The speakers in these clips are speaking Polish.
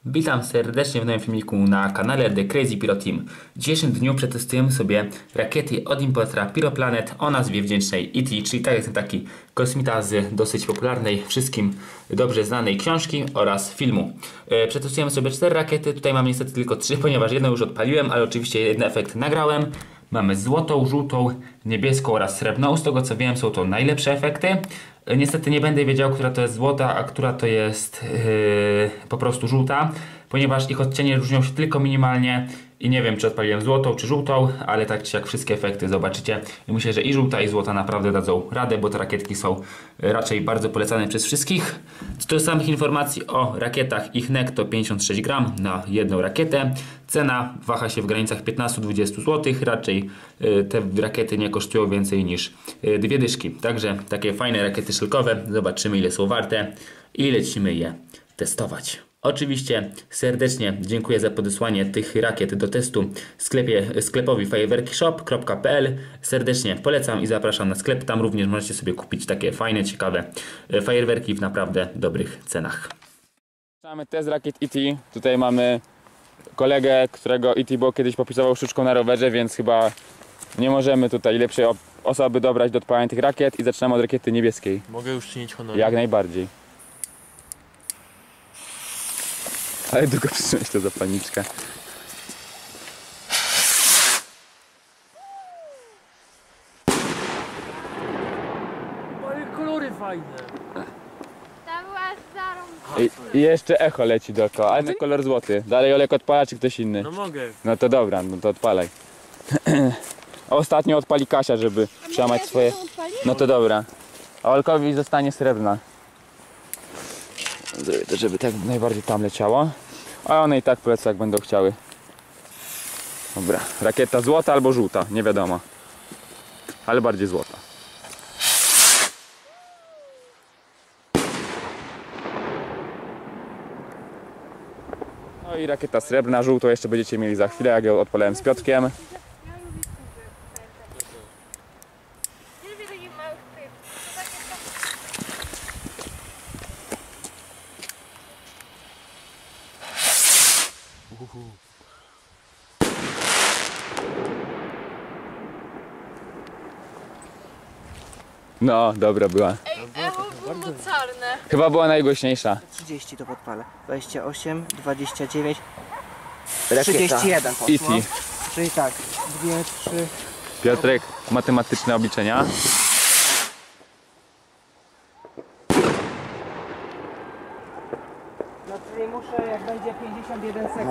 Witam serdecznie w nowym filmiku na kanale The Crazy Pyro Team. W dzisiejszym dniu przetestujemy sobie rakiety od importera Pyroplanet o nazwie wdzięcznej E.T., czyli tak jest taki kosmita z dosyć popularnej, wszystkim dobrze znanej książki oraz filmu. Przetestujemy sobie 4 rakiety, tutaj mam niestety tylko 3, ponieważ jedną już odpaliłem, ale oczywiście jeden efekt nagrałem. Mamy złotą, żółtą, niebieską oraz srebrną. Z tego co wiem, są to najlepsze efekty. Niestety nie będę wiedział, która to jest złota, a która to jest po prostu żółta, ponieważ ich odcienie różnią się tylko minimalnie i nie wiem, czy odpaliłem złotą, czy żółtą, ale tak czy jak wszystkie efekty zobaczycie. I myślę, że i żółta, i złota naprawdę dadzą radę, bo te rakietki są raczej bardzo polecane przez wszystkich. Co do samych informacji o rakietach, ich NEC to 56 gram na jedną rakietę. Cena waha się w granicach 15-20 zł. Raczej te rakiety nie kosztują więcej niż 2 dyszki. Także takie fajne rakiety szylkowe. Zobaczymy, ile są warte i lecimy je testować. Oczywiście serdecznie dziękuję za podesłanie tych rakiet do testu sklepowi fajerwerkishop.pl. Serdecznie polecam i zapraszam na sklep. Tam również możecie sobie kupić takie fajne, ciekawe fajerwerki w naprawdę dobrych cenach. Zaczynamy test rakiet E.T. Tutaj mamy kolegę, którego E.T. było kiedyś popisował sztuczką na rowerze, więc chyba nie możemy tutaj lepszej osoby dobrać do odpalania tych rakiet i zaczynamy od rakiety niebieskiej. Mogę już czynić honor. Jak najbardziej. Ale długo przytrzymać to zapalniczkę. Ale kolory fajne. Ta była zarąbana. I jeszcze echo leci dookoła, ale ten kolor złoty. Dalej Olek odpala, czy ktoś inny? No mogę. No to dobra, no to odpalaj. Ostatnio odpali Kasia, żeby przełamać swoje... No to dobra. A Olkowi zostanie srebrna. Zrobię to, żeby tak najbardziej tam leciało. A one i tak polecą, jak będą chciały. Dobra, rakieta złota albo żółta, nie wiadomo. Ale bardziej złota. No i rakieta srebrna, żółtą jeszcze będziecie mieli za chwilę, jak ją odpalałem z Piotrkiem. Ja lubię takich małych pyłów. No, dobra była. Ej, echo było mocarne. Chyba była najgłośniejsza. 30 to podpalę. 28, 29, Rakieta 31 poszło. E.T. Czyli tak, 2, 3. Piotrek, matematyczne obliczenia. No czyli muszę, jak będzie 51 sekund.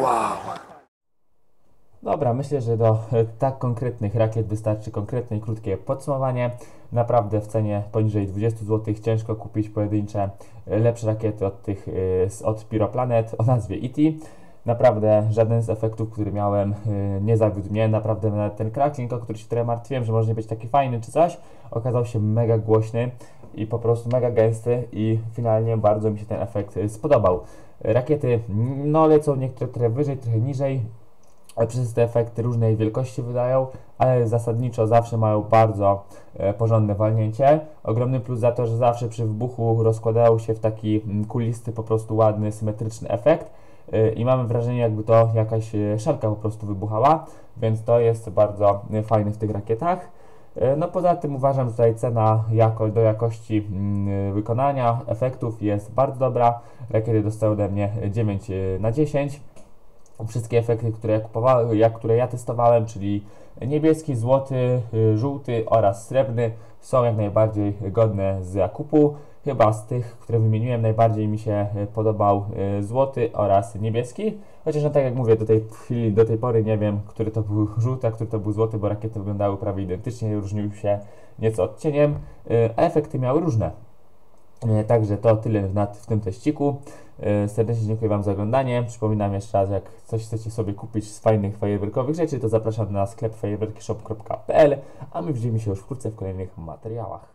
Dobra, myślę, że do tak konkretnych rakiet wystarczy konkretne i krótkie podsumowanie. Naprawdę w cenie poniżej 20 zł ciężko kupić pojedyncze lepsze rakiety od tych od Pyroplanet o nazwie E.T. Naprawdę żaden z efektów, który miałem, nie zawiódł mnie. Naprawdę nawet ten crackling, o który się trochę martwiłem, że może nie być taki fajny czy coś, okazał się mega głośny i po prostu mega gęsty i finalnie bardzo mi się ten efekt spodobał. Rakiety no lecą niektóre trochę wyżej, trochę niżej. Przez te efekty różnej wielkości wydają, ale zasadniczo zawsze mają bardzo porządne walnięcie. Ogromny plus za to, że zawsze przy wybuchu rozkładają się w taki kulisty, po prostu ładny, symetryczny efekt i mamy wrażenie, jakby to jakaś szalka po prostu wybuchała, więc to jest bardzo fajne w tych rakietach. No poza tym uważam, że tutaj cena do jakości wykonania efektów jest bardzo dobra. Rakiety dostały ode mnie 9 na 10. Wszystkie efekty, które ja testowałem, czyli niebieski, złoty, żółty oraz srebrny, są jak najbardziej godne zakupu. Chyba z tych, które wymieniłem, najbardziej mi się podobał złoty oraz niebieski. Chociaż no tak jak mówię, do tej pory nie wiem, który to był żółty, a który to był złoty, bo rakiety wyglądały prawie identycznie, różniły się nieco odcieniem, a efekty miały różne. Także to tyle w tym teściku. Serdecznie dziękuję Wam za oglądanie. Przypominam jeszcze raz, jak coś chcecie sobie kupić z fajnych fajerwerkowych rzeczy, to zapraszam na sklep fajerwerkishop.pl, a my widzimy się już wkrótce w kolejnych materiałach.